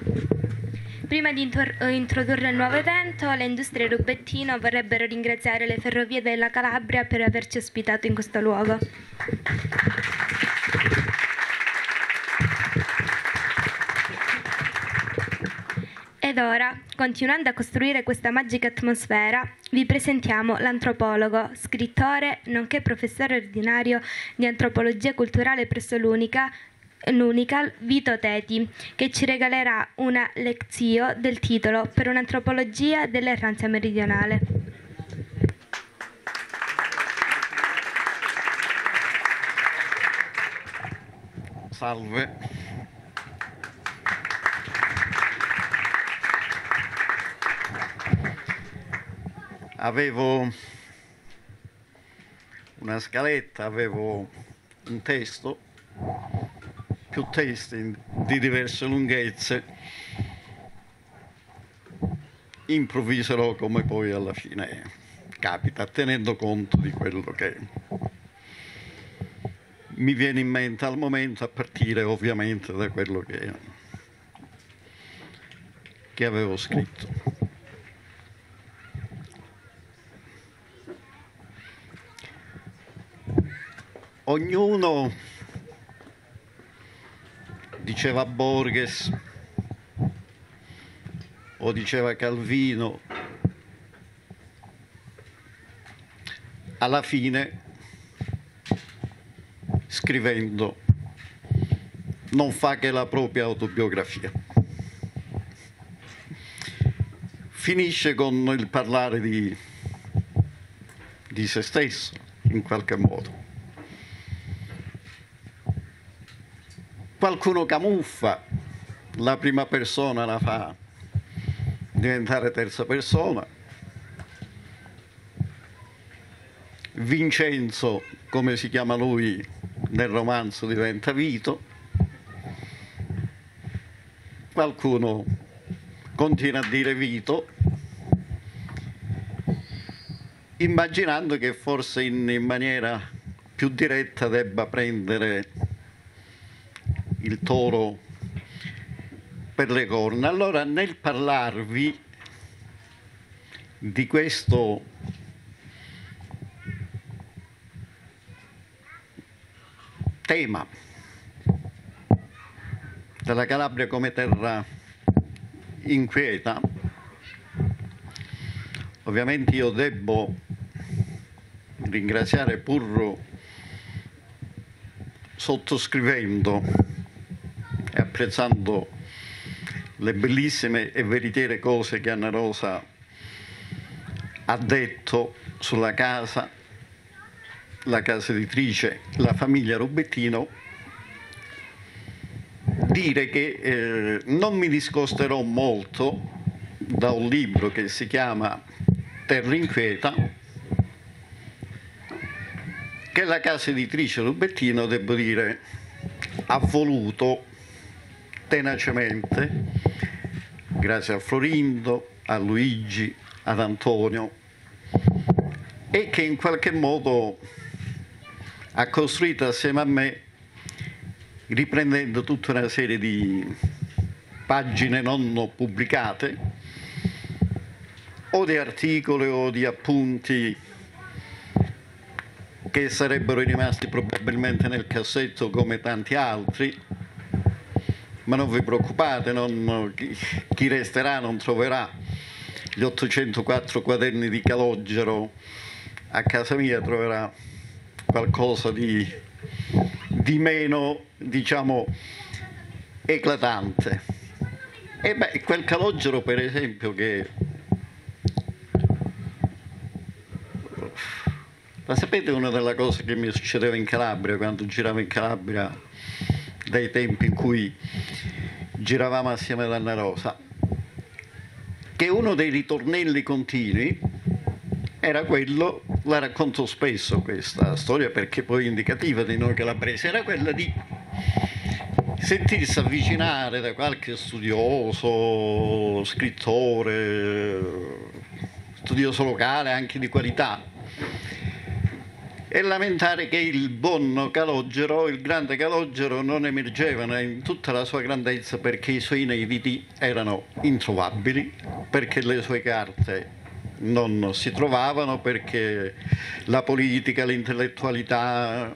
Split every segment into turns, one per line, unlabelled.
Prima di introdurre il nuovo evento, le industrie Rubettino vorrebbero ringraziare le Ferrovie della Calabria per averci ospitato in questo luogo. Ed ora, continuando a costruire questa magica atmosfera, vi presentiamo l'antropologo, scrittore, nonché professore ordinario di antropologia culturale presso l'Unical Vito Teti, che ci regalerà una lezione del titolo Per un'antropologia dell'erranza meridionale.
Salve. Avevo una scaletta, avevo un testo, più testi di diverse lunghezze, improvviserò come poi alla fine capita, tenendo conto di quello che mi viene in mente al momento, a partire ovviamente da quello che avevo scritto. Ognuno, diceva Borges o diceva Calvino, alla fine, scrivendo, non fa che la propria autobiografia. Finisce con il parlare di se stesso, in qualche modo. Qualcuno camuffa, la prima persona la fa diventare terza persona. Vincenzo, come si chiama lui nel romanzo, diventa Vito. Qualcuno continua a dire Vito, immaginando che forse in maniera più diretta debba prendere il toro per le corna. Allora, nel parlarvi di questo tema della Calabria come terra inquieta, ovviamente io debbo ringraziare, pur sottoscrivendo e apprezzando le bellissime e veritiere cose che Anna Rosa ha detto sulla casa, la casa editrice, la famiglia Rubettino, dire che non mi discosterò molto da un libro che si chiama Terra inquieta, che la casa editrice Rubettino, devo dire, ha voluto tenacemente, grazie a Florindo, a Luigi, ad Antonio, e che in qualche modo ha costruito assieme a me, riprendendo tutta una serie di pagine non pubblicate, o di articoli o di appunti che sarebbero rimasti probabilmente nel cassetto come tanti altri. Ma non vi preoccupate, chi resterà non troverà gli 804 quaderni di Calogero a casa mia, troverà qualcosa di meno, diciamo, eclatante. E beh, quel Calogero, per esempio, che... Ma sapete una delle cose che mi succedeva in Calabria, quando giravo in Calabria, dai tempi in cui giravamo assieme ad Anna Rosa, che uno dei ritornelli continui era quello, la racconto spesso questa storia perché poi è indicativa di noi calabresi, era quella di sentirsi avvicinare da qualche studioso, scrittore, studioso locale, anche di qualità, e lamentare che il buon Calogero, il grande Calogero, non emergeva in tutta la sua grandezza perché i suoi inediti erano introvabili, perché le sue carte non si trovavano, perché la politica, l'intellettualità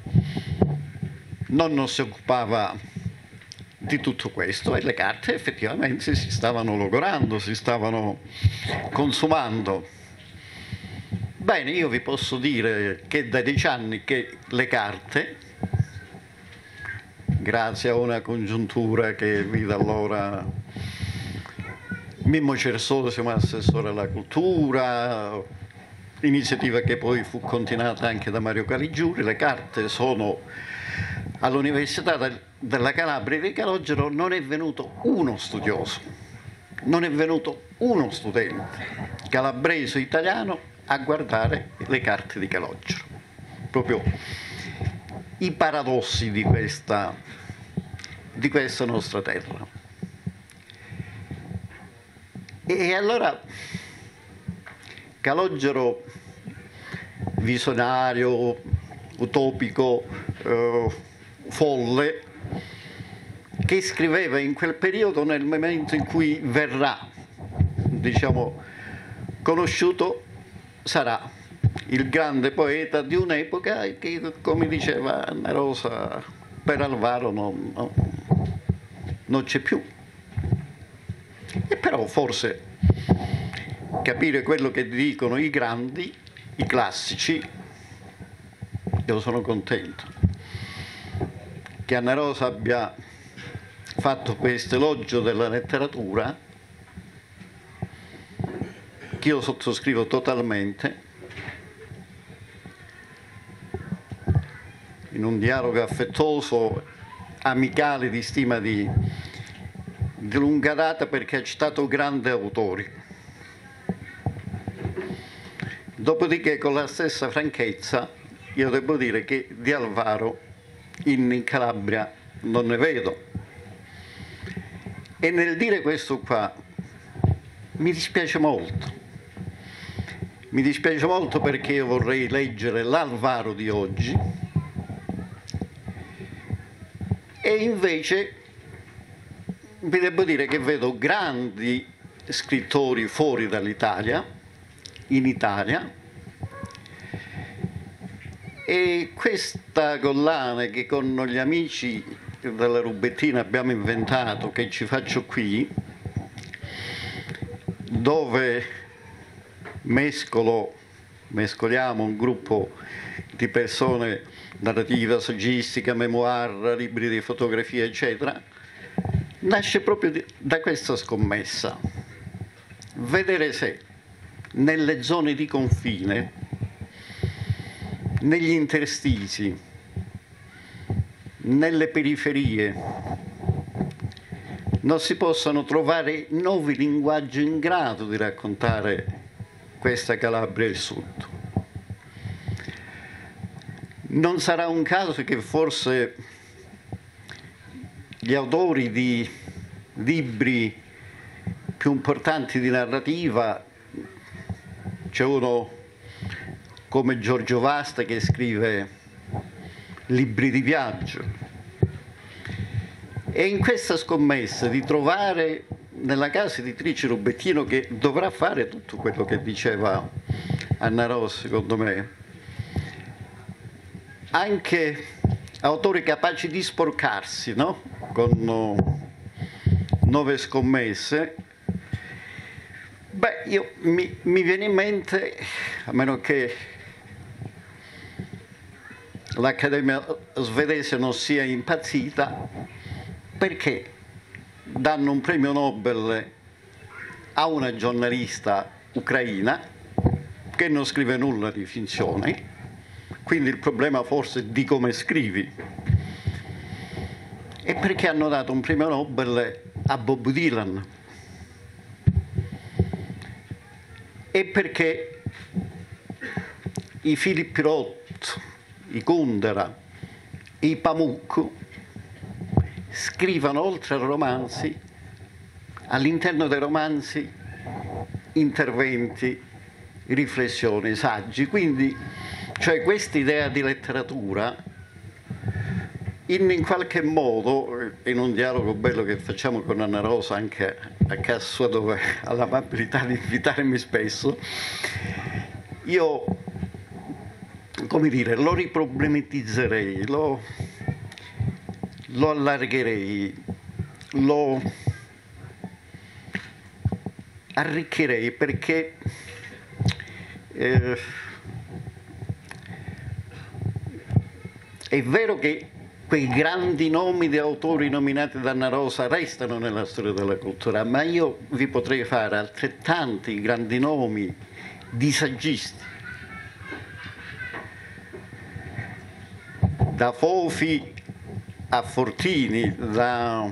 non si occupava di tutto questo, e le carte effettivamente si stavano logorando, si stavano consumando. Bene, io vi posso dire che da 10 anni che le carte, grazie a una congiuntura che vide allora Mimmo Cersosimo, assessore alla cultura, iniziativa che poi fu continuata anche da Mario Caligiuri, le carte sono all'Università della Calabria di Calogero. Non è venuto uno studioso, non è venuto uno studente calabrese o italiano a guardare le carte di Calogero. Proprio i paradossi di questa nostra terra. E allora Calogero, visionario, utopico, folle, che scriveva in quel periodo, nel momento in cui verrà, diciamo, conosciuto, sarà il grande poeta di un'epoca che, come diceva Anna Rosa, per Alvaro non c'è più. E però forse capire quello che dicono i grandi, i classici, io sono contento che Anna Rosa abbia fatto questo elogio della letteratura, che io sottoscrivo totalmente, in un dialogo affettuoso, amicale, di stima di lunga data, perché ha citato grandi autori. Dopodiché, con la stessa franchezza, io devo dire che di Alvaro in Calabria non ne vedo. E nel dire questo qua mi dispiace molto. Mi dispiace molto perché io vorrei leggere l'Alvaro di oggi, e invece vi devo dire che vedo grandi scrittori fuori dall'Italia, in Italia, e questa collana che con gli amici della Rubettina abbiamo inventato, che ci faccio qui, dove mescoliamo un gruppo di persone, narrativa, saggistica, memoir, libri di fotografia, eccetera, nasce proprio da questa scommessa: vedere se nelle zone di confine, negli interstizi, nelle periferie, non si possano trovare nuovi linguaggi in grado di raccontare questa Calabria del Sud. Non sarà un caso che forse gli autori di libri più importanti di narrativa, c'è uno come Giorgio Vasta che scrive libri di viaggio, e in questa scommessa di trovare nella casa editrice Rubettino, che dovrà fare tutto quello che diceva Anna Rosa, secondo me, anche autori capaci di sporcarsi, no? Con nuove scommesse. Beh, mi viene in mente, a meno che l'Accademia svedese non sia impazzita, perché danno un premio Nobel a una giornalista ucraina che non scrive nulla di finzione, quindi il problema forse è di come scrivi. E perché hanno dato un premio Nobel a Bob Dylan? E perché i Philip Roth, i Kundera, i Pamuk scrivono, oltre ai romanzi, all'interno dei romanzi, interventi, riflessioni, saggi. Quindi Cioè questa idea di letteratura, in qualche modo, in un dialogo bello che facciamo con Anna Rosa, anche a casa sua dove ha l'amabilità di invitarmi spesso, io, come dire, lo riproblematizzerei, lo allargherei, lo arricchirei, perché è vero che quei grandi nomi di autori nominati da Anna Rosa restano nella storia della cultura, ma io vi potrei fare altrettanti grandi nomi di saggisti, da Fofi a Fortini, da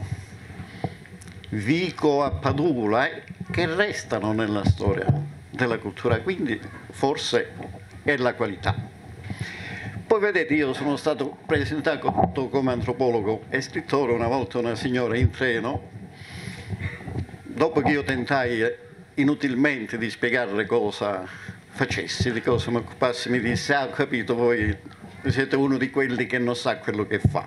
Vico a Padula, che restano nella storia della cultura, quindi forse è la qualità. Poi vedete, io sono stato presentato come antropologo e scrittore una volta una signora in treno, dopo che io tentai inutilmente di spiegarle cosa facessi, di cosa mi occupassi, mi disse: ah, ho capito, voi siete uno di quelli che non sa quello che fa.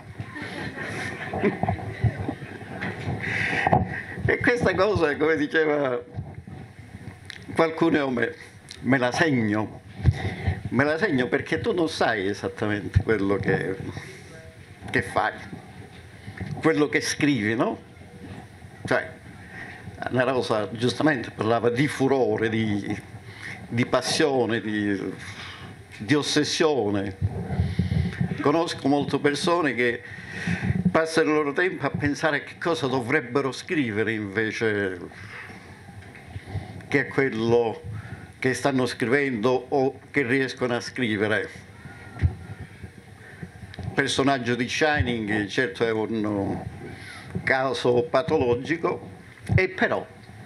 E questa cosa, come diceva qualcuno, me la segno. Me la segno perché tu non sai esattamente quello che fai, quello che scrivi, no? Cioè, Anna Rosa giustamente parlava di furore, di passione, di ossessione. Conosco molte persone che passano il loro tempo a pensare a che cosa dovrebbero scrivere invece che a quello che stanno scrivendo o che riescono a scrivere. Il personaggio di Shining certo è un caso patologico, e però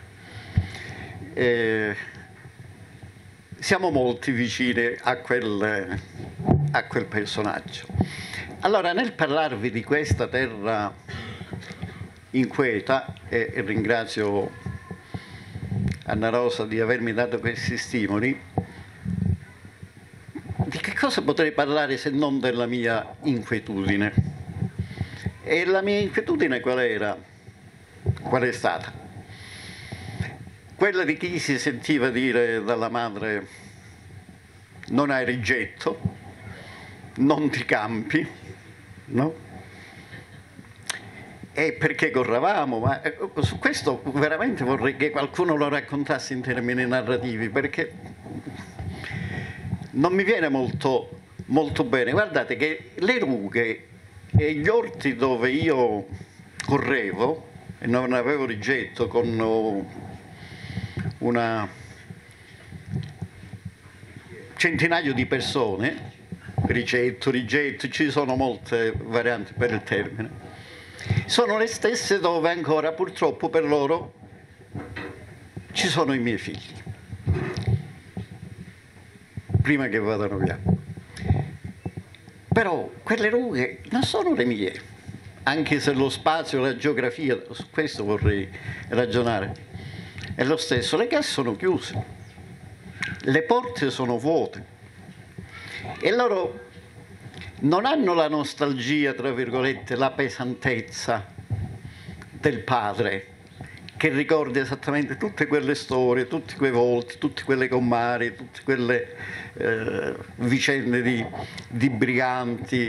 siamo molti vicini a quel personaggio. Allora, nel parlarvi di questa terra inquieta, e ringrazio Anna Rosa di avermi dato questi stimoli, di che cosa potrei parlare se non della mia inquietudine? E la mia inquietudine qual era? Qual è stata? Quella di chi si sentiva dire dalla madre: non hai rigetto, non ti campi, no? E perché corravamo, ma su questo veramente vorrei che qualcuno lo raccontasse in termini narrativi, perché non mi viene molto, molto bene. Guardate che le rughe e gli orti dove io correvo e non avevo rigetto, con una centinaio di persone, rigetto, ci sono molte varianti per il termine, sono le stesse dove ancora purtroppo per loro ci sono i miei figli, prima che vadano via. Però quelle rughe non sono le mie, anche se lo spazio, la geografia, su questo vorrei ragionare, è lo stesso. Le case sono chiuse, le porte sono vuote, e loro non hanno la nostalgia, tra virgolette, la pesantezza del padre, che ricorda esattamente tutte quelle storie, tutti quei volti, tutte quelle comari, tutte quelle vicende di briganti,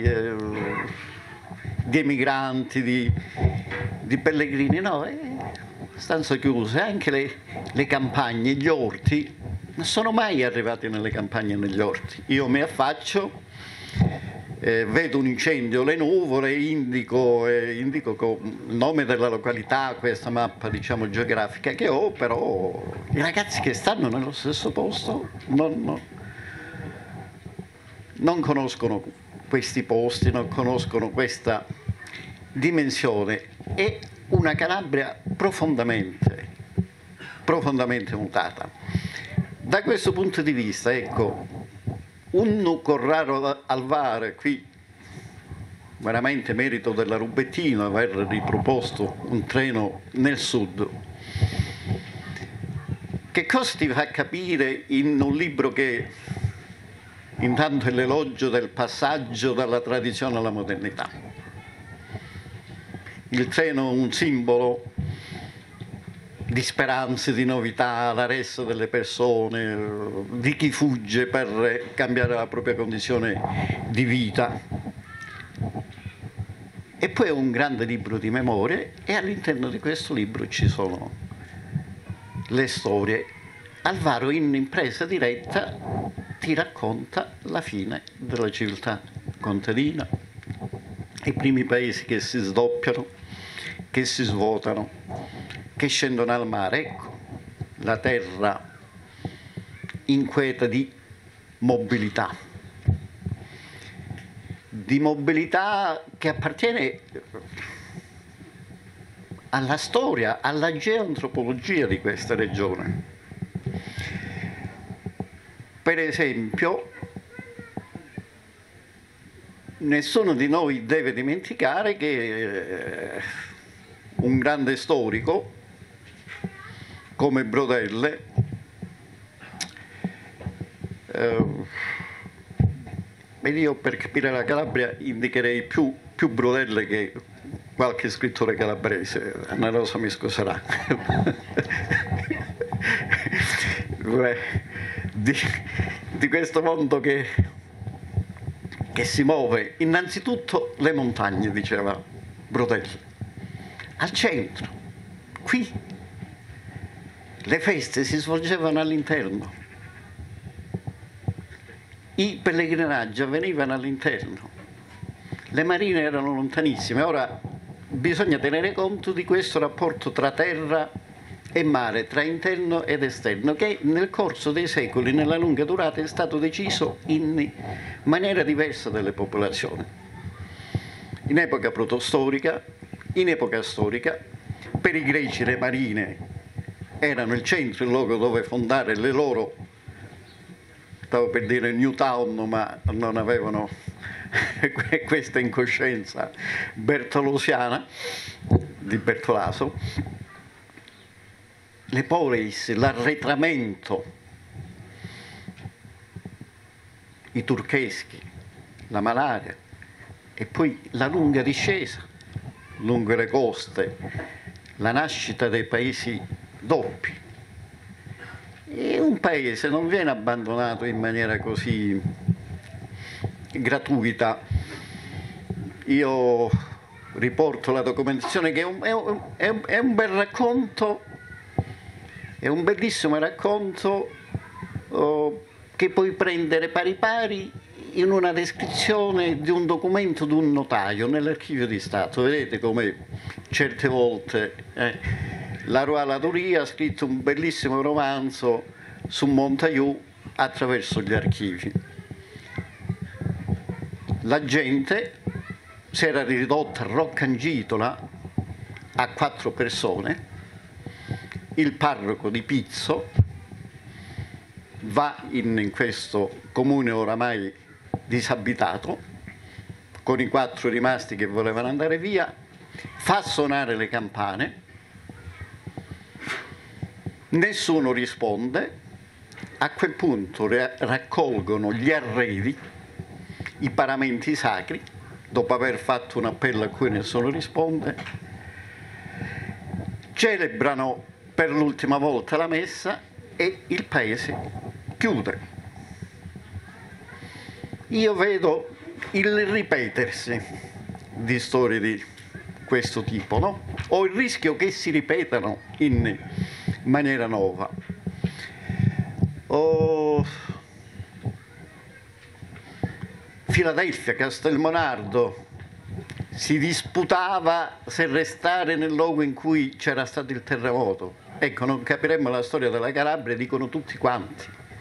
di emigranti, di pellegrini. No, stanze chiuse. Anche le campagne, gli orti, non sono mai arrivati nelle campagne e negli orti. Io mi affaccio, vedo un incendio, le nuvole, indico con il nome della località, questa mappa, diciamo, geografica che ho, però i ragazzi che stanno nello stesso posto non conoscono questi posti, non conoscono questa dimensione. È una Calabria profondamente mutata. Da questo punto di vista, ecco, un Corrado Alvare, qui veramente merito della Rubettino aver riproposto un treno nel sud. Che cosa ti fa capire in un libro che intanto è l'elogio del passaggio dalla tradizione alla modernità. Il treno è un simbolo di speranze, di novità, la ressa delle persone, di chi fugge per cambiare la propria condizione di vita. E poi è un grande libro di memorie e all'interno di questo libro ci sono le storie. Alvaro in impresa diretta ti racconta la fine della civiltà contadina, i primi paesi che si sdoppiano, che si svuotano, che scendono al mare. Ecco, la terra inquieta di mobilità che appartiene alla storia, alla geoantropologia di questa regione. Per esempio, nessuno di noi deve dimenticare che un grande storico come Brodelle ed io per capire la Calabria indicherei più Brodelle che qualche scrittore calabrese. Anna Rosa mi scuserà. di questo mondo che si muove innanzitutto le montagne, diceva Brodelle, al centro. Qui le feste si svolgevano all'interno, i pellegrinaggi avvenivano all'interno, le marine erano lontanissime. Ora bisogna tenere conto di questo rapporto tra terra e mare, tra interno ed esterno, che nel corso dei secoli, nella lunga durata, è stato deciso in maniera diversa dalle popolazioni. In epoca protostorica, in epoca storica, per i greci le marine erano il centro, il luogo dove fondare le loro, stavo per dire New Town, ma non avevano questa incoscienza bertolosiana di Bertolaso. Le polis, l'arretramento, i turcheschi, la malaria e poi la lunga discesa lungo le coste, la nascita dei paesi doppi. E un paese non viene abbandonato in maniera così gratuita. Io riporto la documentazione che è un bel racconto, è un bellissimo racconto che puoi prendere pari pari in una descrizione di un documento di un notaio nell'archivio di Stato. Vedete come certe volte la Roy Ladurie ha scritto un bellissimo romanzo su Montaillou attraverso gli archivi. La gente si era ridotta a Roccangitola a 4 persone. Il parroco di Pizzo va in questo comune oramai disabitato con i 4 rimasti che volevano andare via, fa suonare le campane, nessuno risponde. A quel punto raccolgono gli arredi, i paramenti sacri, dopo aver fatto un appello a cui nessuno risponde, celebrano per l'ultima volta la messa e il paese chiude. Io vedo il ripetersi di storie di questo tipo, no? O il rischio che si ripetano in maniera nuova. Filadelfia, Castelmonardo, si disputava se restare nel luogo in cui c'era stato il terremoto. Ecco, non capiremmo la storia della Calabria, dicono tutti quanti.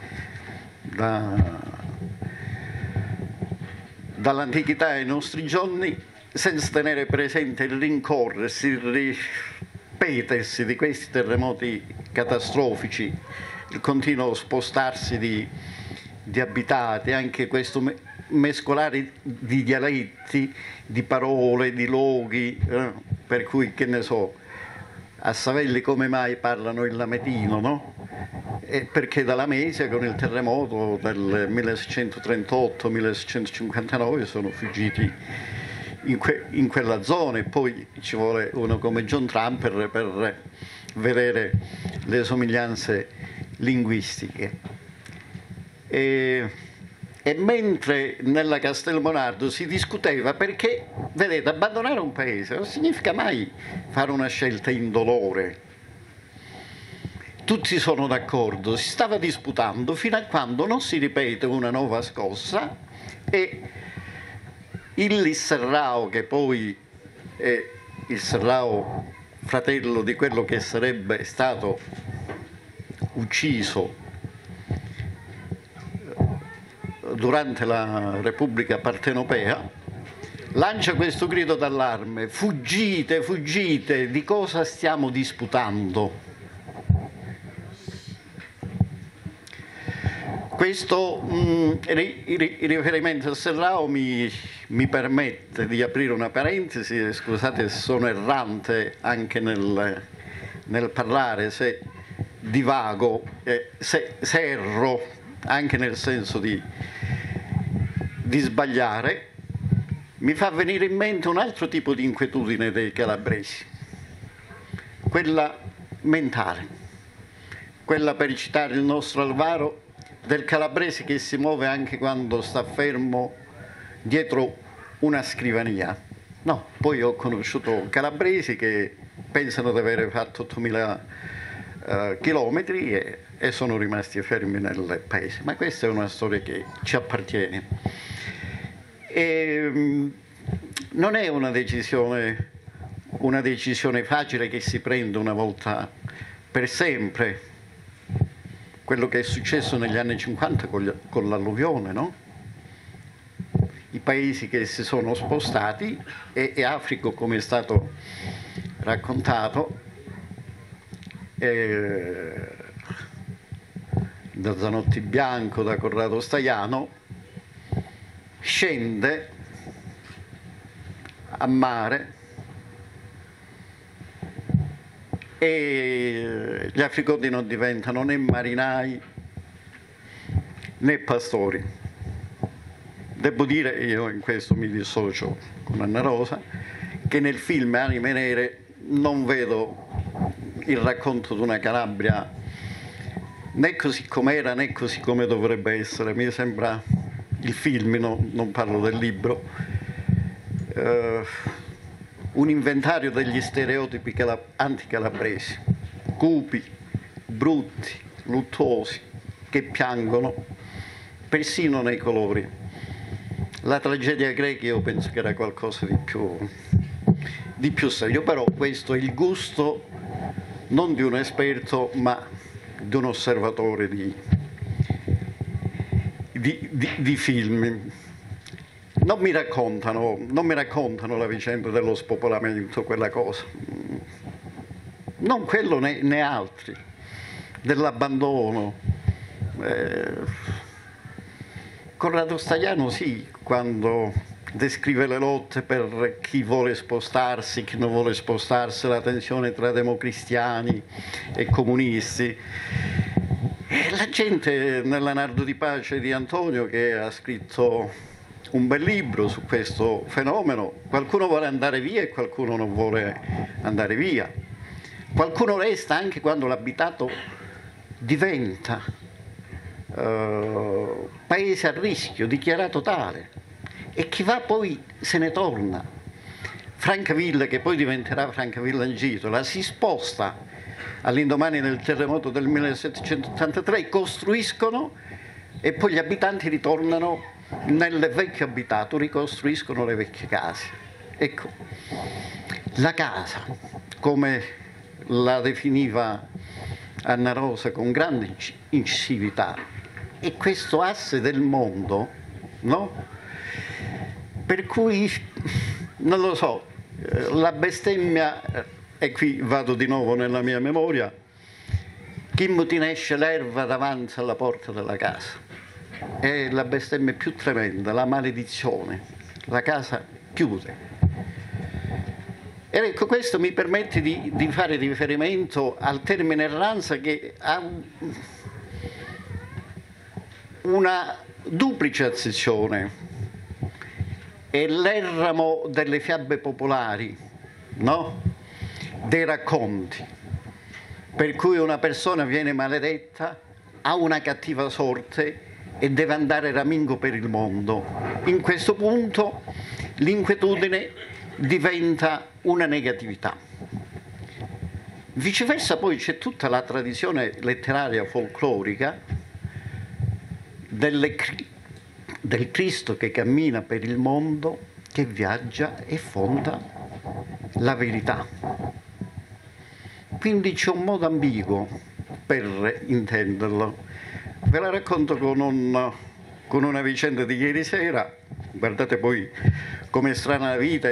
Dall'antichità ai nostri giorni, senza tenere presente il rincorrersi, il ripetersi di questi terremoti catastrofici, il continuo spostarsi di abitati, anche questo mescolare di dialetti, di parole, di luoghi, per cui, che ne so, a Savelli come mai parlano il lametino, no? perché dalla Mesia con il terremoto del 1638-1659 sono fuggiti in quella zona, e poi ci vuole uno come John Trump per vedere le somiglianze linguistiche. E mentre nella Castelmonardo si discuteva, perché, vedete, abbandonare un paese non significa mai fare una scelta indolore. Tutti sono d'accordo, si stava disputando fino a quando non si ripete una nuova scossa e il Serrao, che poi è il Serrao fratello di quello che sarebbe stato ucciso durante la Repubblica Partenopea, lancia questo grido d'allarme: fuggite, fuggite, di cosa stiamo disputando? Questo riferimento a Serrao mi permette di aprire una parentesi. Scusate se sono errante anche nel parlare, se divago, se erro, anche nel senso di sbagliare. Mi fa venire in mente un altro tipo di inquietudine dei calabresi, quella mentale, quella, per citare il nostro Alvaro, del calabrese che si muove anche quando sta fermo dietro una scrivania. No, poi ho conosciuto calabresi che pensano di aver fatto 8.000 chilometri e sono rimasti fermi nel paese. Ma questa è una storia che ci appartiene. Non è una decisione facile che si prende una volta per sempre. Quello che è successo negli anni 50 con l'alluvione, no? I paesi che si sono spostati, e Africa, come è stato raccontato da Zanotti Bianco, da Corrado Staiano, scende a mare e gli africoni non diventano né marinai né pastori. Devo dire, io in questo mi dissocio con Anna Rosa, che nel film Anime Nere non vedo il racconto di una Calabria né così com'era né così come dovrebbe essere. Mi sembra il film, non parlo del libro, un inventario degli stereotipi anticalabresi, cupi, brutti, luttuosi, che piangono persino nei colori. La tragedia greca io penso che era qualcosa di più serio, però questo è il gusto non di un esperto ma di un osservatore di film. Non mi raccontano la vicenda dello spopolamento, quella cosa, non quello né altri, dell'abbandono. Corrado Staiano sì, quando descrive le lotte per chi vuole spostarsi, chi non vuole spostarsi, la tensione tra democristiani e comunisti. E la gente, nella Nardo di Pace di Antonio, che ha scritto un bel libro su questo fenomeno, qualcuno vuole andare via e qualcuno non vuole andare via. Qualcuno resta anche quando l'abitato diventa paese a rischio, dichiarato tale, e chi va poi se ne torna. Francavilla, che poi diventerà Francavilla Angitola, si sposta all'indomani del terremoto del 1783, costruiscono e poi gli abitanti ritornano nel vecchio abitato, ricostruiscono le vecchie case. Ecco, la casa, come la definiva Anna Rosa con grande incisività, è questo asse del mondo, no? Per cui, non lo so, la bestemmia, e qui vado di nuovo nella mia memoria: chi mutinesce l'erba davanti alla porta della casa. È la bestemmia più tremenda, la maledizione. La casa chiude. Ed ecco, questo mi permette di fare riferimento al termine erranza, che una duplice azione. È l'eramo delle fiabe popolari, no? Dei racconti, per cui una persona viene maledetta, ha una cattiva sorte e deve andare ramingo per il mondo. In questo punto l'inquietudine diventa una negatività. Viceversa poi c'è tutta la tradizione letteraria folclorica del Cristo che cammina per il mondo, che viaggia e fonda la verità. Quindi c'è un modo ambiguo per intenderlo. Ve la racconto con una vicenda di ieri sera. Guardate poi com'è strana la vita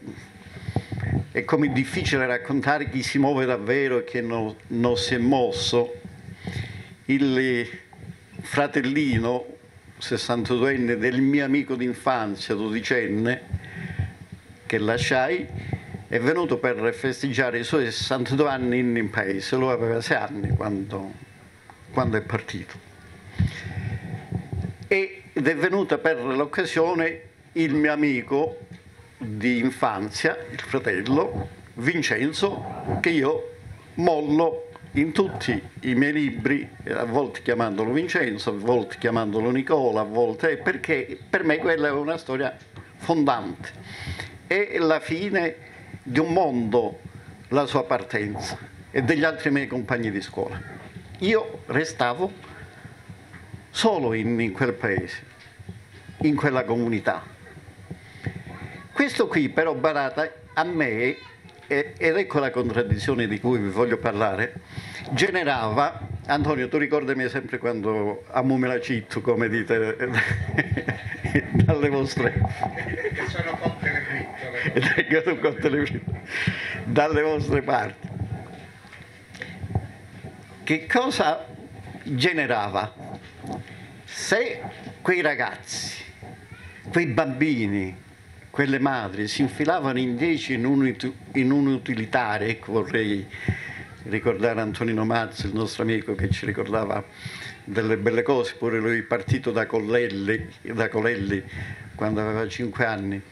e come è difficile raccontare chi si muove davvero e chi non si è mosso. Il fratellino 62enne del mio amico d'infanzia, 12enne, che lasciai, è venuto per festeggiare i suoi 62 anni in paese. Lui aveva 6 anni quando è partito. Ed è venuto per l'occasione il mio amico di infanzia, il fratello Vincenzo, che io mollo in tutti i miei libri, a volte chiamandolo Vincenzo, a volte chiamandolo Nicola, a volte, perché per me quella è una storia fondante. È la fine di un mondo, la sua partenza, e degli altri miei compagni di scuola. Io restavo solo in quel paese, in quella comunità. Questo qui però, badate, a me, ed ecco la contraddizione di cui vi voglio parlare, generava, Antonio, tu ricordami sempre quando ammumi la citto, come dite, dalle vostre...
Sono cotte le fritte.
Dalle vostre parti. Che cosa generava? Se quei ragazzi, quei bambini, quelle madri si infilavano in 10 in un utilitario, ecco, vorrei ricordare Antonino Mazzi, il nostro amico, che ci ricordava delle belle cose, pure lui partito da Colelli quando aveva 5 anni.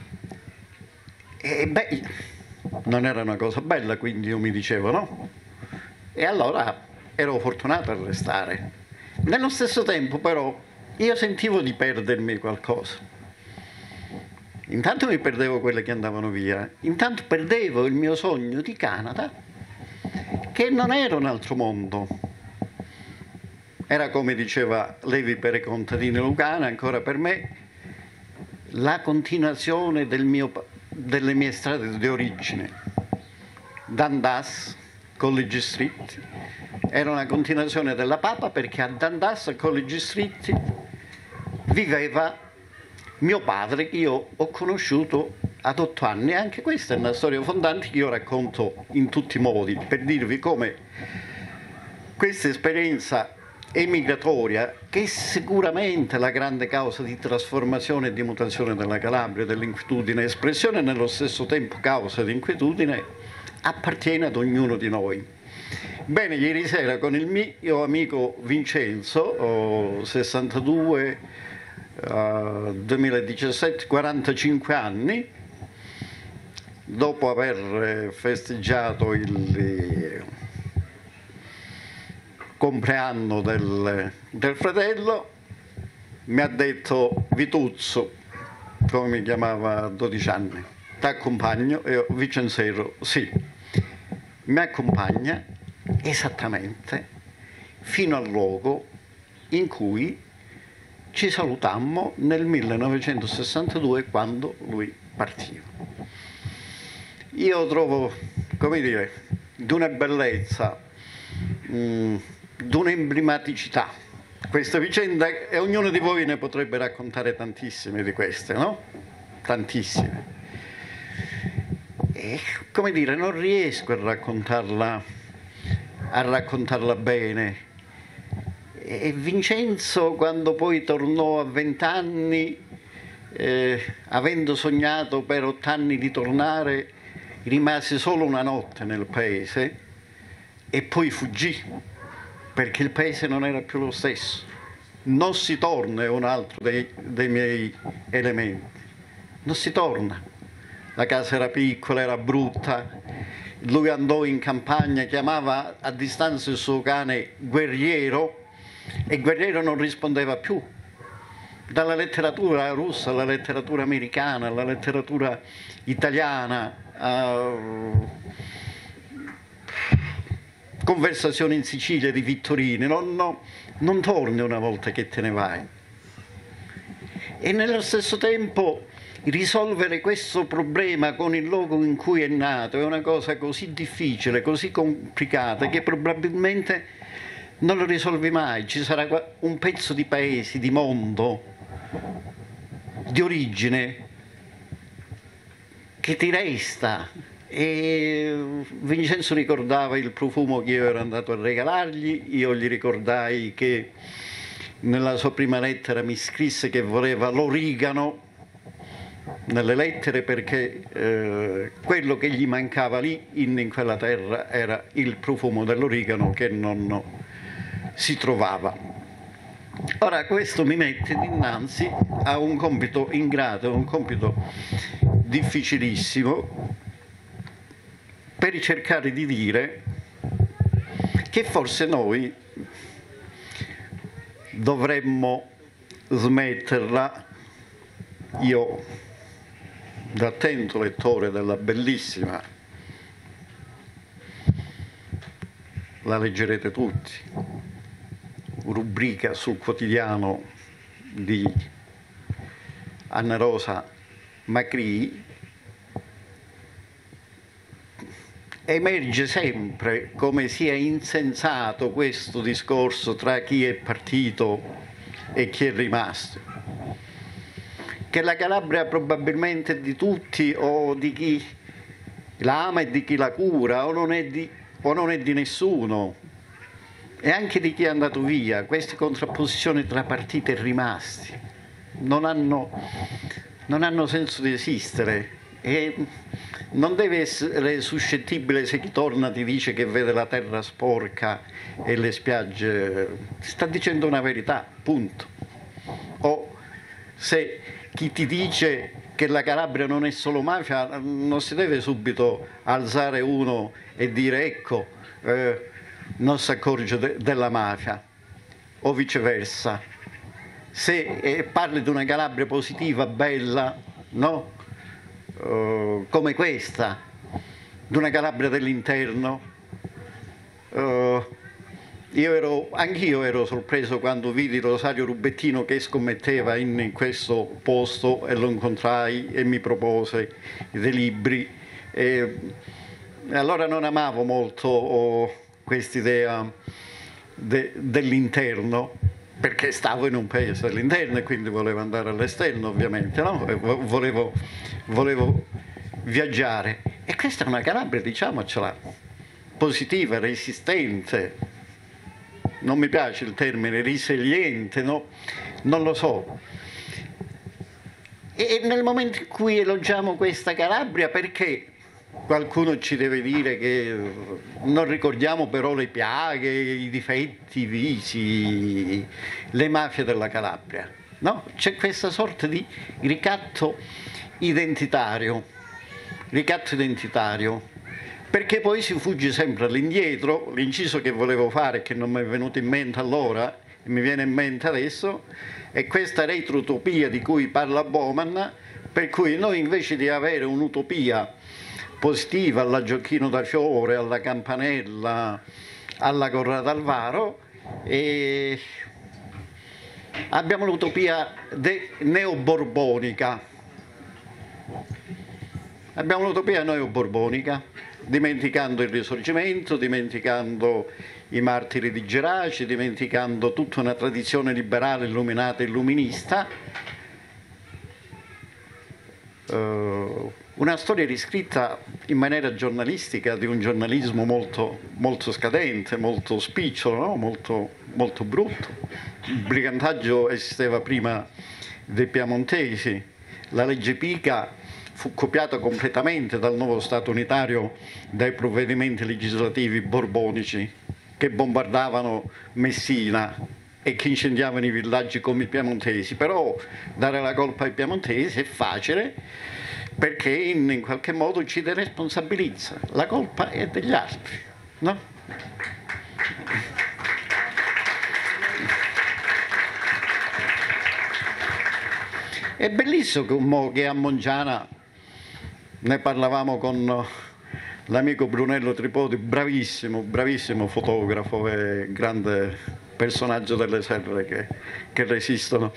E beh, non era una cosa bella, quindi io mi dicevo no. E allora ero fortunato a restare. Nello stesso tempo però io sentivo di perdermi qualcosa. Intanto mi perdevo quelle che andavano via, intanto perdevo il mio sogno di Canada, che non era un altro mondo. Era, come diceva Levi per i contadini lucani, ancora per me, la continuazione delle mie strade di origine. Dundas, College Street, era una continuazione della Papa, perché a Dundas, a College Street, viveva mio padre, che io ho conosciuto ad 8 anni. Anche questa è una storia fondante che io racconto in tutti i modi, per dirvi come questa esperienza emigratoria, che è sicuramente la grande causa di trasformazione e di mutazione della Calabria, dell'inquietudine, espressione e nello stesso tempo causa di inquietudine, appartiene ad ognuno di noi. Bene, ieri sera con il mio amico Vincenzo, 62, 2017, 45 anni, dopo aver festeggiato il compleanno del fratello, mi ha detto: Vituzzo, come mi chiamava a 12 anni, ti accompagno? E io: Vicenzero, sì. Mi accompagna esattamente fino al luogo in cui ci salutammo nel 1962, quando lui partiva. Io trovo, come dire, di una bellezza, di un'emblematicità questa vicenda, e ognuno di voi ne potrebbe raccontare tantissime di queste, no? Tantissime. E, come dire, non riesco a raccontarla bene. E Vincenzo, quando poi tornò a 20 anni, avendo sognato per 8 anni di tornare, rimase solo una notte nel paese e poi fuggì, perché il paese non era più lo stesso. non si torna, è un altro dei miei elementi, non si torna. La casa era piccola, era brutta, lui andò in campagna, chiamava a distanza il suo cane Guerriero e Guerriero non rispondeva più. Dalla letteratura russa alla letteratura americana, alla letteratura italiana, conversazioni in Sicilia di Vittorini, non torni una volta che te ne vai. E nello stesso tempo risolvere questo problema con il luogo in cui è nato è una cosa così difficile, così complicata, che probabilmente non lo risolvi mai. Ci sarà un pezzo di paese, di mondo, di origine, che ti resta. E Vincenzo ricordava il profumo che io ero andato a regalargli, io gli ricordai che nella sua prima lettera mi scrisse che voleva l'origano nelle lettere, perché quello che gli mancava lì in quella terra era il profumo dell'origano che non si trovava. Ora questo mi mette dinanzi a un compito ingrato, un compito difficilissimo, per cercare di dire che forse noi dovremmo smetterla. Io, da attento lettore della bellissima, la leggerete tutti, rubrica sul quotidiano di Anna Rosa Macri, emerge sempre come sia insensato questo discorso tra chi è partito e chi è rimasto. Che la Calabria probabilmente è di tutti, o di chi la ama e di chi la cura, o non è di nessuno, e anche di chi è andato via. Queste contrapposizioni tra partiti e rimasti non hanno senso di esistere, e non deve essere suscettibile se chi torna ti dice che vede la terra sporca e le spiagge, sta dicendo una verità, punto. O se chi ti dice che la Calabria non è solo mafia, non si deve subito alzare uno e dire ecco, non si accorge della mafia, o viceversa. Se parli di una Calabria positiva, bella, no? Come questa, di una Calabria dell'interno, anch'io ero sorpreso quando vidi Rosario Rubettino che scommetteva in questo posto, e lo incontrai e mi propose dei libri. E allora non amavo molto quest'idea dell'interno, perché stavo in un paese dell'interno e quindi volevo andare all'esterno, ovviamente, no? Volevo viaggiare. E questa è una Calabria, diciamocela, positiva, resistente. Non mi piace il termine risiliente, no? Non lo so. E nel momento in cui elogiamo questa Calabria, perché qualcuno ci deve dire che non ricordiamo però le piaghe, i difetti, i visi, le mafie della Calabria, no? C'è questa sorta di ricatto identitario, perché poi si fugge sempre all'indietro. L'inciso che volevo fare, che non mi è venuto in mente allora, e mi viene in mente adesso, è questa retrotopia di cui parla Bauman, per cui noi invece di avere un'utopia positiva alla Gioacchino da Fiore, alla Campanella, alla Corrado Alvaro, e abbiamo l'utopia neoborbonica. Abbiamo un'utopia neoborbonica, dimenticando il Risorgimento, dimenticando i martiri di Geraci, dimenticando tutta una tradizione liberale, illuminata e illuminista. Una storia riscritta in maniera giornalistica, di un giornalismo molto, molto scadente, molto spicciolo, no? molto brutto. Il brigantaggio esisteva prima dei piemontesi, la legge Pica fu copiata completamente dal nuovo Stato unitario dai provvedimenti legislativi borbonici che bombardavano Messina e che incendiavano i villaggi come i piemontesi, però dare la colpa ai piemontesi è facile perché in qualche modo ci deresponsabilizza. La colpa è degli altri, no? È bellissimo che a Mongiana, ne parlavamo con l'amico Brunello Tripodi, bravissimo, bravissimo fotografo e grande personaggio delle serre che resistono.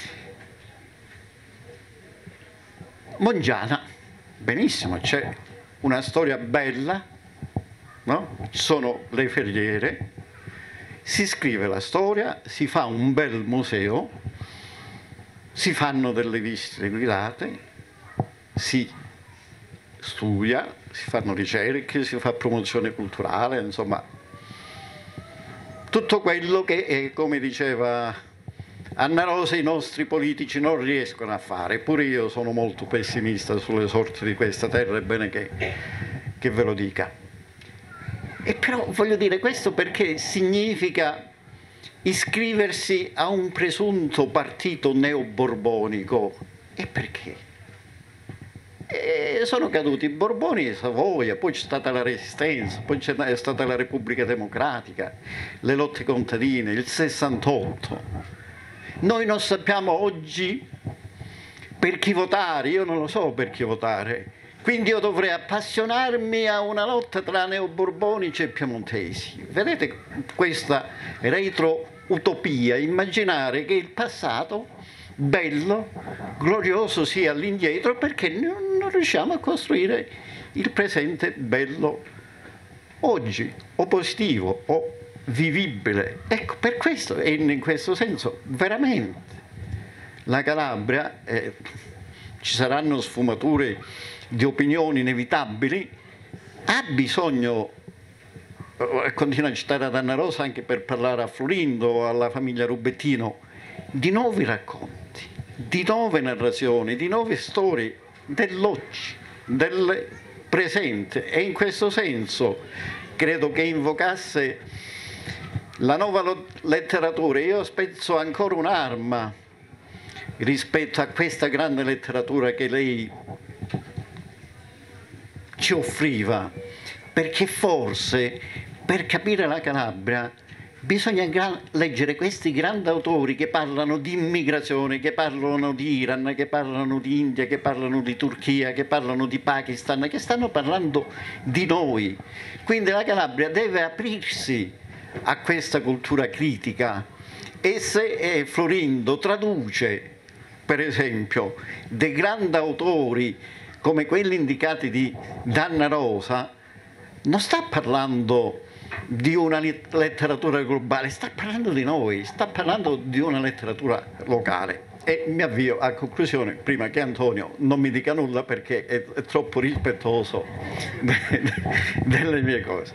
Mongiana, benissimo, c'è una storia bella, no? Ci sono le ferriere, si scrive la storia, si fa un bel museo, si fanno delle visite guidate, si studia, si fanno ricerche, si fa promozione culturale, insomma, tutto quello che, come diceva Anna Rosa, i nostri politici non riescono a fare. Eppure io sono molto pessimista sulle sorti di questa terra, è bene che ve lo dica. E però voglio dire questo perché significa iscriversi a un presunto partito neoborbonico. E perché? Sono caduti i Borboni e Savoia, poi c'è stata la Resistenza, poi c'è stata la Repubblica Democratica, le lotte contadine, il 68. Noi non sappiamo oggi per chi votare, io non lo so per chi votare, quindi io dovrei appassionarmi a una lotta tra neoborbonici e piemontesi. Vedete questa retro-utopia, immaginare che il passato bello, glorioso sia all'indietro perché non riusciamo a costruire il presente bello oggi, o positivo, o vivibile. Ecco, per questo, e in questo senso, veramente, la Calabria, ci saranno sfumature di opinioni inevitabili, ha bisogno, continuo a citare ad Anna Rosa anche per parlare a Florindo, alla famiglia Rubettino, di nuovi racconti, di nuove narrazioni, di nuove storie dell'oggi, del presente. E in questo senso credo che invocasse la nuova letteratura. Io spezzo ancora un'arma rispetto a questa grande letteratura che lei ci offriva, perché forse per capire la Calabria bisogna leggere questi grandi autori che parlano di immigrazione, che parlano di Iran, che parlano di India, che parlano di Turchia, che parlano di Pakistan, che stanno parlando di noi. Quindi la Calabria deve aprirsi a questa cultura critica, e se Florindo traduce, per esempio, dei grandi autori come quelli indicati da Anna Rosa, non sta parlando di una letteratura globale, sta parlando di noi, sta parlando di una letteratura locale. E mi avvio a conclusione, prima che Antonio non mi dica nulla perché è troppo rispettoso delle mie cose.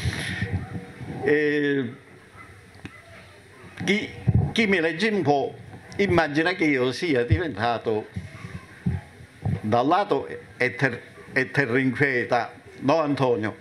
Chi mi legge un po' immagina che io sia diventato, da un lato è terra inquieta, no Antonio?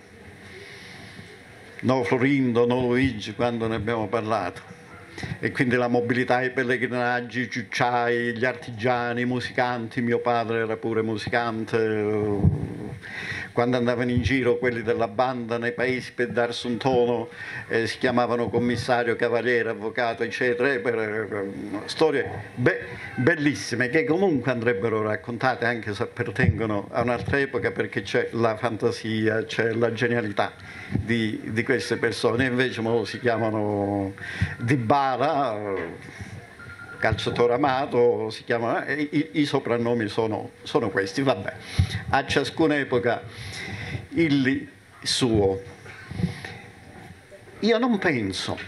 No Florindo, no Luigi, quando ne abbiamo parlato. E quindi la mobilità, i pellegrinaggi, i ciucciai, gli artigiani, i musicanti. Mio padre era pure musicante. Quando andavano in giro quelli della banda nei paesi per darsi un tono, si chiamavano commissario, cavaliere, avvocato, eccetera. Storie bellissime che comunque andrebbero raccontate, anche se appartengono a un'altra epoca, perché c'è la fantasia, c'è la genialità di queste persone. Invece si chiamano Dybala, calciatore amato, si chiama, i soprannomi sono questi. Vabbè, a ciascuna epoca il suo. Io non penso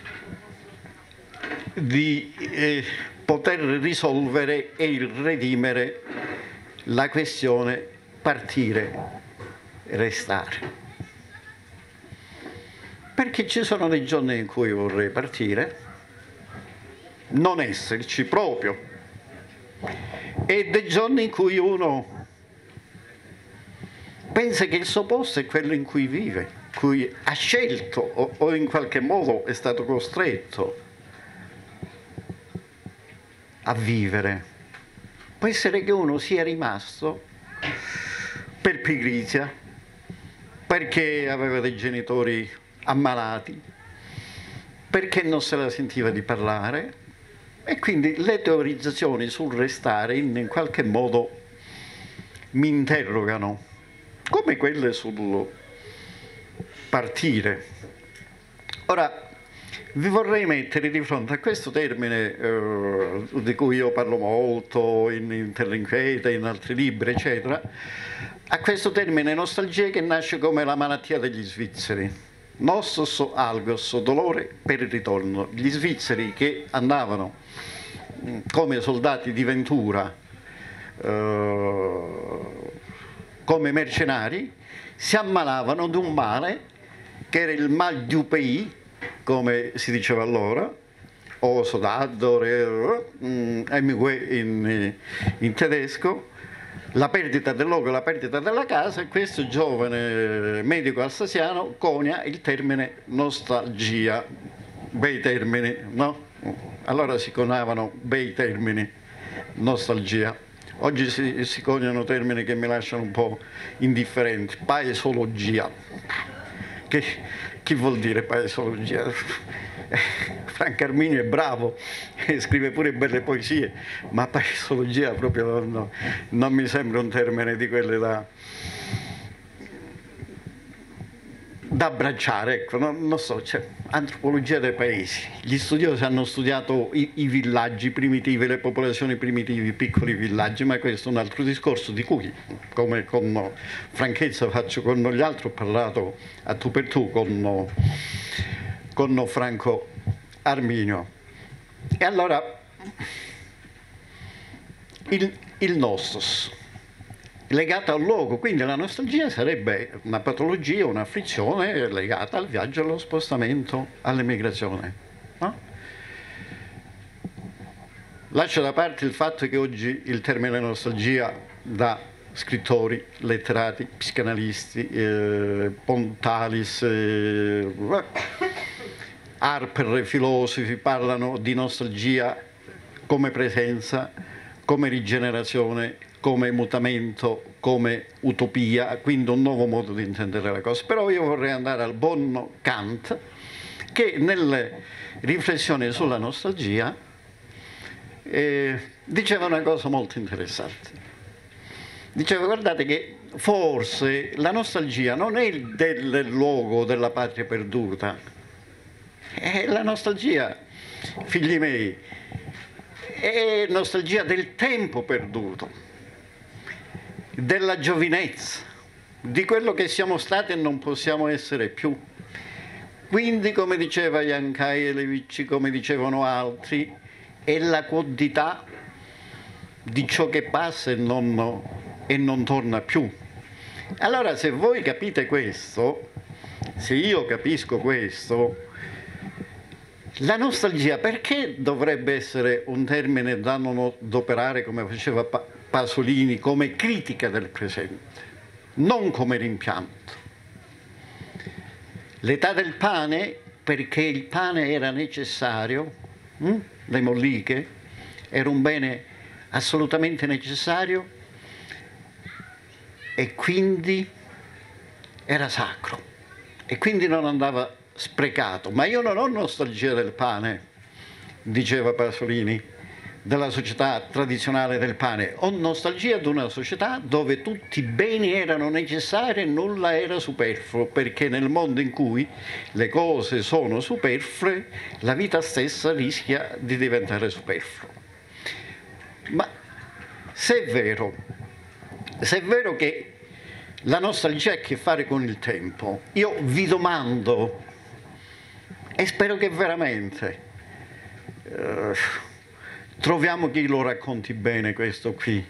di poter risolvere e redimere la questione partire, restare, perché ci sono dei giorni in cui vorrei partire, non esserci proprio, e dei giorni in cui uno pensa che il suo posto è quello in cui vive, cui ha scelto o in qualche modo è stato costretto a vivere. Può essere che uno sia rimasto per pigrizia, perché aveva dei genitori ammalati, perché non se la sentiva di parlare, e quindi le teorizzazioni sul restare in qualche modo mi interrogano, come quelle sul partire. Ora, vi vorrei mettere di fronte a questo termine di cui io parlo molto in Terra Inquieta, in altri libri, eccetera, a questo termine nostalgia, che nasce come la malattia degli svizzeri. Nostos algos, dolore per il ritorno. Gli svizzeri che andavano come soldati di Ventura, come mercenari, si ammalavano di un male che era il mal du pays, come si diceva allora, o soldado, in tedesco, la perdita del luogo, la perdita della casa, e questo giovane medico alsasiano conia il termine nostalgia. Bei termini, no? Allora si coniavano bei termini, nostalgia. Oggi si coniano termini che mi lasciano un po' indifferenti. Paesologia. Che vuol dire paesologia? Franco Arminio è bravo, scrive pure belle poesie, ma paesologia proprio non mi sembra un termine di quelle da abbracciare, ecco. Non so, c'è antropologia dei paesi. Gli studiosi hanno studiato i villaggi primitivi, le popolazioni primitive, i piccoli villaggi, ma questo è un altro discorso di cui, come con franchezza faccio con gli altri, ho parlato a tu per tu con Franco Arminio. E allora il nostos legato al luogo, quindi la nostalgia sarebbe una patologia, un'afflizione legata al viaggio, allo spostamento, all'emigrazione, no? Lascio da parte il fatto che oggi il termine nostalgia da scrittori, letterati, psicanalisti, Pontalis, Harper, filosofi parlano di nostalgia come presenza, come rigenerazione, come mutamento, come utopia, quindi un nuovo modo di intendere le cose. Però io vorrei andare al buon Kant, che nelle riflessioni sulla nostalgia diceva una cosa molto interessante. Diceva: guardate che forse la nostalgia non è del luogo della patria perduta, è la nostalgia, figli miei, è nostalgia del tempo perduto, della giovinezza, di quello che siamo stati e non possiamo essere più. Quindi, come diceva Jan Kajelevic, come dicevano altri, è la quodità di ciò che passa e non torna più. Allora, se voi capite questo, se io capisco questo, la nostalgia perché dovrebbe essere un termine da non adoperare, come faceva Pasolini, come critica del presente, non come rimpianto? L'età del pane, perché il pane era necessario, le molliche, era un bene assolutamente necessario e quindi era sacro e quindi non andava sprecato. Ma io non ho nostalgia del pane, diceva Pasolini, della società tradizionale del pane. Ho nostalgia di una società dove tutti i beni erano necessari e nulla era superfluo, perché nel mondo in cui le cose sono superflue, la vita stessa rischia di diventare superflua. Ma se è vero che la nostalgia ha a che fare con il tempo, io vi domando, e spero che veramente troviamo chi lo racconti bene questo qui,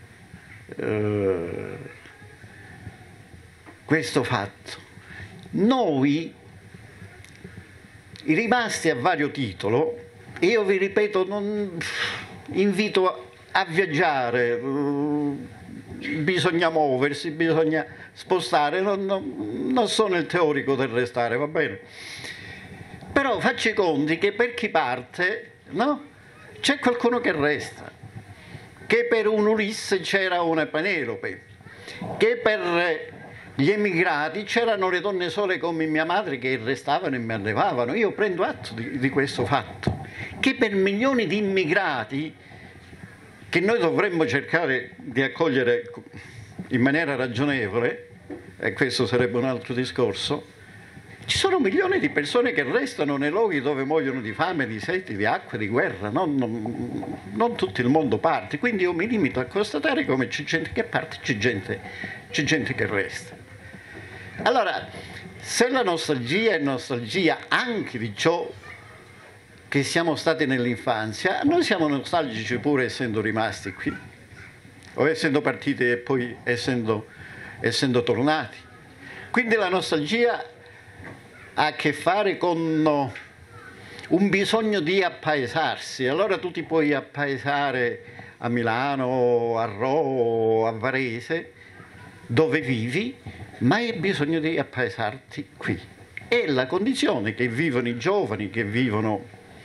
questo fatto. Noi, rimasti a vario titolo, io vi ripeto, invito a viaggiare, bisogna muoversi, bisogna spostare, non sono il teorico del restare, va bene? Però faccio i conti che per chi parte, no? c'è qualcuno che resta, che per un Ulisse c'era una Penelope, che per gli emigrati c'erano le donne sole come mia madre che restavano e mi allevavano. Io prendo atto di questo fatto, che per milioni di immigrati che noi dovremmo cercare di accogliere in maniera ragionevole, e questo sarebbe un altro discorso, ci sono milioni di persone che restano nei luoghi dove muoiono di fame, di sete, di acqua, di guerra, non tutto il mondo parte, quindi io mi limito a constatare come c'è gente che parte, c'è gente che resta. Allora, se la nostalgia è nostalgia anche di ciò che siamo stati nell'infanzia, noi siamo nostalgici pure essendo rimasti qui, o essendo partiti e poi essendo tornati. Quindi la nostalgia ha a che fare con un bisogno di appaesarsi. Allora tu ti puoi appaesare a Milano, a Roma, a Varese, dove vivi, ma hai bisogno di appaesarti qui. È la condizione che vivono i giovani, che vivono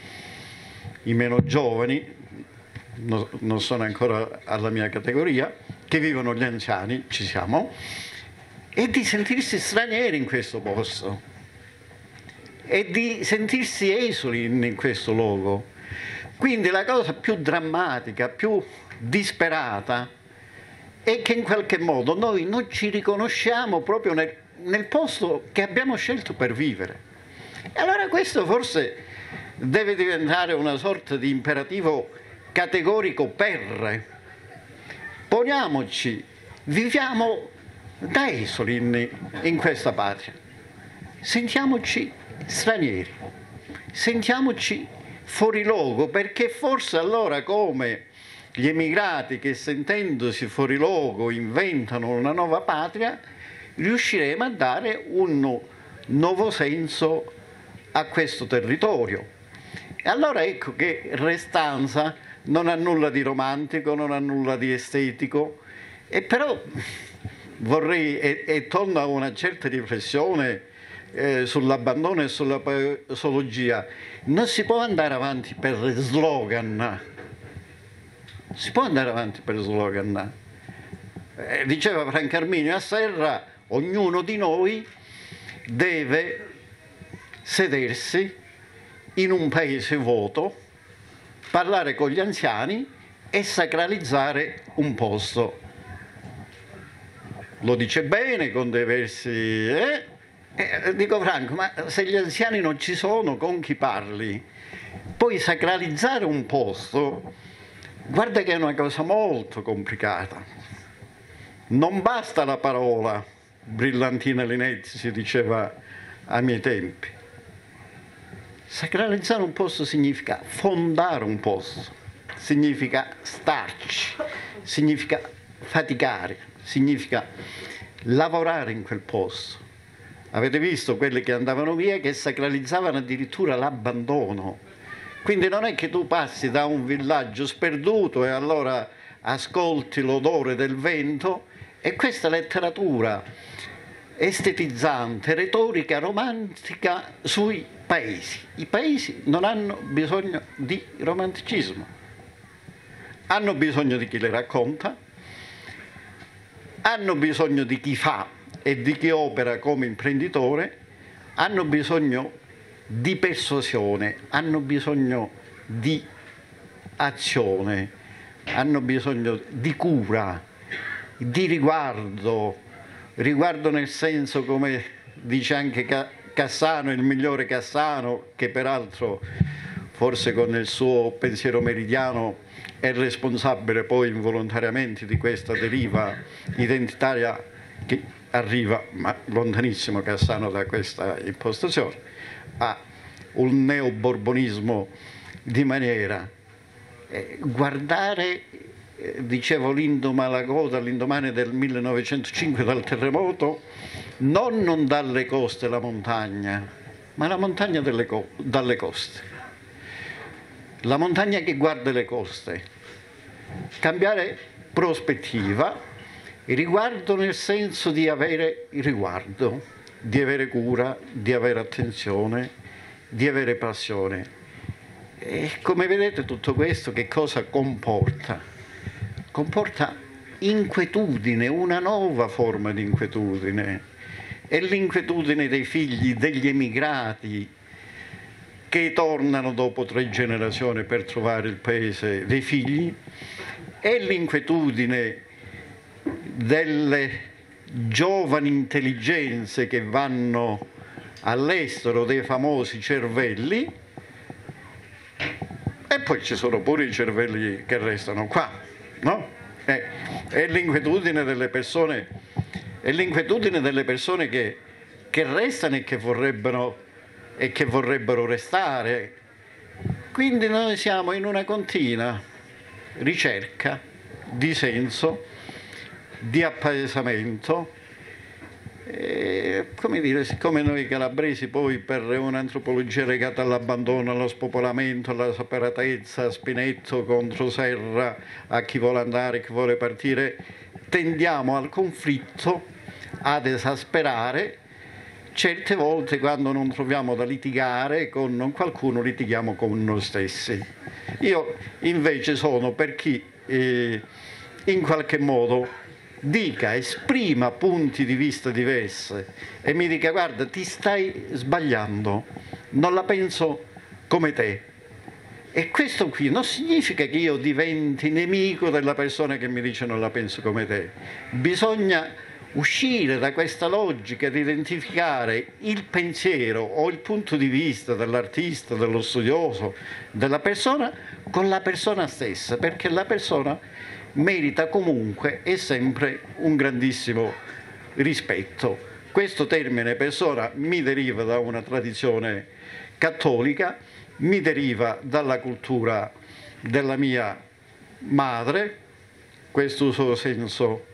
i meno giovani, non sono ancora alla mia categoria, che vivono gli anziani, ci siamo, e di sentirsi stranieri in questo posto e di sentirsi esuli in questo luogo. Quindi la cosa più drammatica, più disperata, è che in qualche modo noi non ci riconosciamo proprio nel posto che abbiamo scelto per vivere. E allora questo forse deve diventare una sorta di imperativo categorico per poniamoci, viviamo da esuli in questa patria, sentiamoci stranieri, sentiamoci fuori luogo, perché forse allora come gli emigrati che sentendosi fuori luogo inventano una nuova patria, riusciremo a dare un nuovo senso a questo territorio. E allora ecco che Restanza non ha nulla di romantico, non ha nulla di estetico, e però vorrei, e torno a una certa riflessione sull'abbandono e sulla paesologia, non si può andare avanti per slogan. Si può andare avanti per slogan. Diceva Franco Arminio a Serra, ognuno di noi deve sedersi in un paese vuoto, parlare con gli anziani e sacralizzare un posto. Lo dice bene con dei versi. Dico Franco, ma se gli anziani non ci sono, con chi parli? Poi sacralizzare un posto, guarda che è una cosa molto complicata. Non basta la parola, Brillantina Linetti si diceva ai miei tempi. Sacralizzare un posto significa fondare un posto, significa starci, significa faticare, significa lavorare in quel posto. Avete visto quelli che andavano via che sacralizzavano addirittura l'abbandono. Quindi non è che tu passi da un villaggio sperduto e allora ascolti l'odore del vento, e questa letteratura estetizzante, retorica, romantica sui paesi. I paesi non hanno bisogno di romanticismo, hanno bisogno di chi le racconta, hanno bisogno di chi fa e di chi opera come imprenditore, hanno bisogno di persuasione, hanno bisogno di azione, hanno bisogno di cura, di riguardo nel senso, come dice anche Cassano, il migliore Cassano, che peraltro forse con il suo pensiero meridiano è responsabile poi involontariamente di questa deriva identitaria che arriva, ma lontanissimo Cassano da questa impostazione, a un neoborbonismo di maniera. Guardare, dicevo Lindo Malagoda all'indomani del 1905 dal terremoto, non dalle coste la montagna, ma la montagna dalle coste. La montagna che guarda le coste. Cambiare prospettiva, riguardo nel senso di avere riguardo, di avere cura, di avere attenzione, di avere passione. E come vedete tutto questo che cosa comporta? Comporta inquietudine, una nuova forma di inquietudine. È l'inquietudine dei figli degli emigrati che tornano dopo 3 generazioni per trovare il paese dei figli, è l'inquietudine delle giovani intelligenze che vanno all'estero, dei famosi cervelli, e poi ci sono pure i cervelli che restano qua, no? È l'inquietudine delle persone, è l'inquietudine delle persone che restano e che vorrebbero restare. Quindi noi siamo in una continua ricerca di senso, di appaesamento. Come dire, siccome noi calabresi poi per un'antropologia legata all'abbandono, allo spopolamento, alla separatezza, Spinetto contro Serra, a chi vuole andare, chi vuole partire, tendiamo al conflitto, ad esasperare. Certe volte quando non troviamo da litigare con qualcuno litighiamo con noi stessi. Io invece sono per chi in qualche modo esprima punti di vista diversi e mi dica: guarda, ti stai sbagliando, non la penso come te. E questo qui non significa che io diventi nemico della persona che mi dice non la penso come te. Bisogna uscire da questa logica di identificare il pensiero o il punto di vista dell'artista, dello studioso, della persona con la persona stessa, perché la persona merita comunque e sempre un grandissimo rispetto. Questo termine persona mi deriva da una tradizione cattolica, mi deriva dalla cultura della mia madre, questo suo senso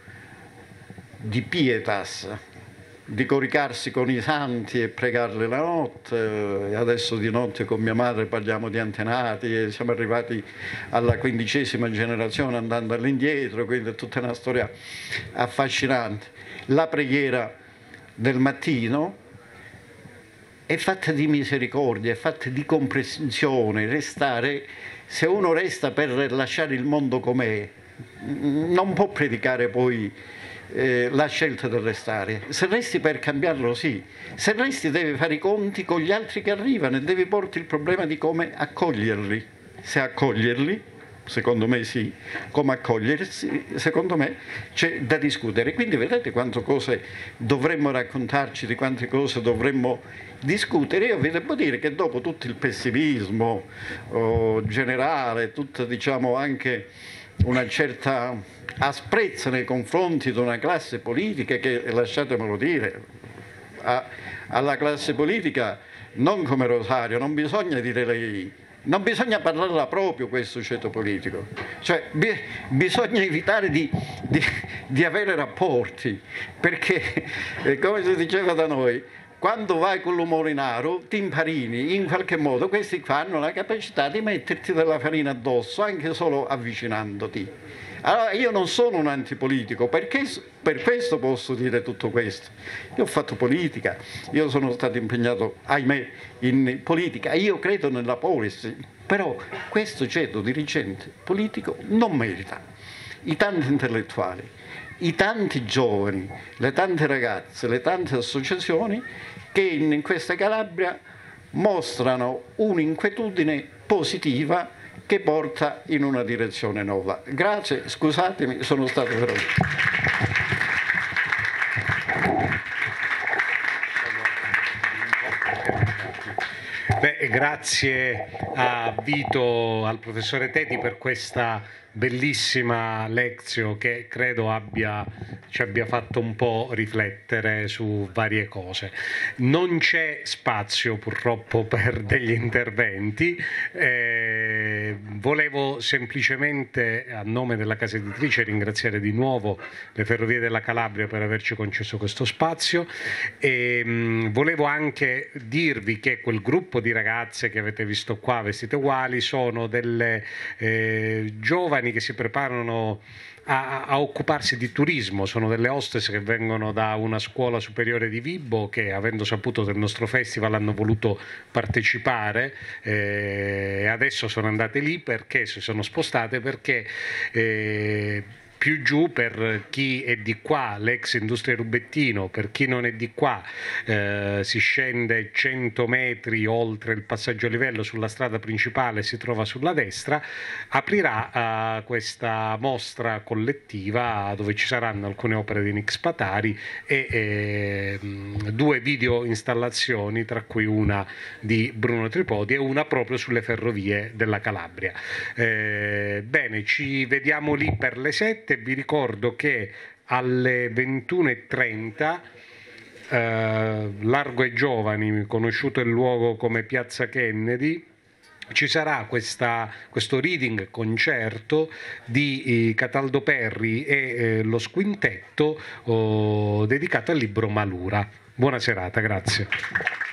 di pietas, di coricarsi con i santi e pregarli la notte. E adesso di notte con mia madre parliamo di antenati e siamo arrivati alla 15ª generazione andando all'indietro, quindi è tutta una storia affascinante. La preghiera del mattino è fatta di misericordia, è fatta di comprensione. Se uno resta per lasciare il mondo com'è, non può predicare poi la scelta del restare. Se resti per cambiarlo, sì. Se resti devi fare i conti con gli altri che arrivano e devi porti il problema di come accoglierli. Se accoglierli, secondo me sì, come accogliersi, secondo me c'è da discutere. Quindi vedete quante cose dovremmo raccontarci, di quante cose dovremmo discutere. Io vi devo dire che dopo tutto il pessimismo generale, tutta, diciamo, anche una certa asprezza nei confronti di una classe politica che, lasciatemelo dire, alla classe politica non come Rosario, non bisogna dire lei, non bisogna parlarla proprio questo ceto politico, cioè bisogna evitare di avere rapporti, perché come si diceva da noi, quando vai con l'umorinaro ti imparini, in qualche modo questi qua hanno la capacità di metterti della farina addosso anche solo avvicinandoti. Allora io non sono un antipolitico, perché per questo posso dire tutto questo. Io ho fatto politica, io sono stato impegnato, ahimè, in politica, io credo nella policy, però questo ceto dirigente politico non merita i tanti intellettuali, i tanti giovani, le tante ragazze, le tante associazioni che in questa Calabria mostrano un'inquietudine positiva che porta in una direzione nuova. Grazie, scusatemi, sono stato veloce.
Grazie a Vito, al professore Teti per questa bellissima lezione che credo ci abbia fatto un po' riflettere su varie cose. Non c'è spazio purtroppo per degli interventi, volevo semplicemente a nome della casa editrice ringraziare di nuovo le Ferrovie della Calabria per averci concesso questo spazio e volevo anche dirvi che quel gruppo di ragazze che avete visto qua vestite uguali sono delle giovani che si preparano a occuparsi di turismo. Sono delle hostess che vengono da una scuola superiore di Vibo, che avendo saputo del nostro festival hanno voluto partecipare, e adesso sono andate lì perché si sono spostate, perché più giù, per chi è di qua, l'ex Industria Rubettino, per chi non è di qua, si scende 100 metri oltre il passaggio a livello sulla strada principale, si trova sulla destra, aprirà questa mostra collettiva dove ci saranno alcune opere di Nix Patari e 2 video installazioni, tra cui una di Bruno Tripodi e una proprio sulle ferrovie della Calabria. Bene, ci vediamo lì per le 7. Vi ricordo che alle 21:30 Largo ai Giovani, conosciuto il luogo come Piazza Kennedy, ci sarà questo reading concerto di Cataldo Perri e lo Squintetto dedicato al libro Malura. Buona serata, grazie.